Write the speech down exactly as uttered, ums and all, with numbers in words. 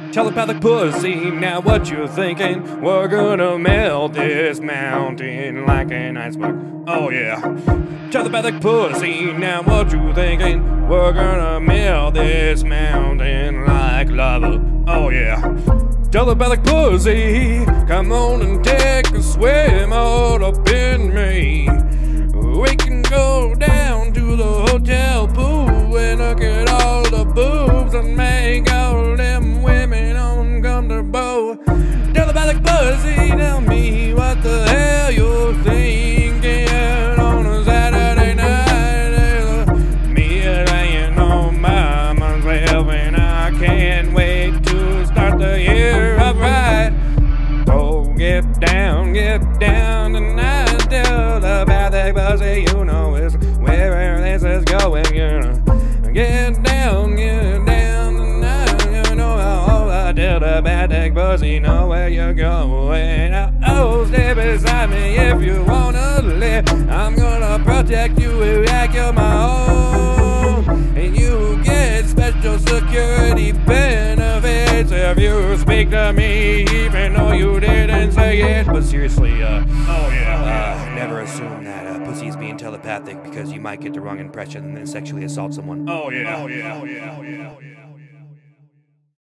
Telepathic pussy, now what you thinking? We're gonna melt this mountain like an iceberg. Oh yeah. Telepathic pussy, now what you thinking? We're gonna melt this mountain like lava. Oh yeah. Telepathic pussy, come on and take a swim all up in me. We can go down to the hotel pool and look at all the boobs and make all them women uncomfortable. Telepathic pussy, tell me what the hell you're thinking on a Saturday night. Me laying on by myself and I can't wait to start the year up right. Oh, get down, get down tonight. Telepathic pussy, you know it's where this is going, you know. Get down, get down tonight, you know how the telepathic pussy know where you're going. Oh, stay beside me if you wanna live. I'm gonna protect you like you're my own. And you get special security benefits if you speak to me, even though you didn't say it. But seriously, uh, oh yeah, uh, never assume that uh, pussy is being telepathic because you might get the wrong impression and then sexually assault someone. Oh yeah, oh yeah, oh yeah, oh yeah, oh yeah.